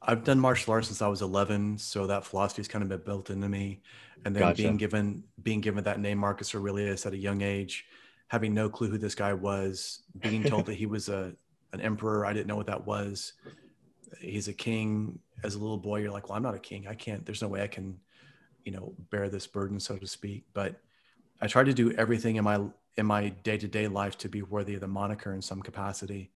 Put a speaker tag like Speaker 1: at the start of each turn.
Speaker 1: I've done martial arts since I was 11, so that philosophy's kind of been built into me. And then
Speaker 2: Gotcha.
Speaker 1: being given that name, Marcus Aurelius, at a young age, having no clue who this guy was, being told that he was an emperor, I didn't know what that was. He's a king. As a little boy, you're like, well, I'm not a king. I can't. There's no way I can, bear this burden, so to speak. But I try to do everything in my day to day life to be worthy of the moniker in some capacity.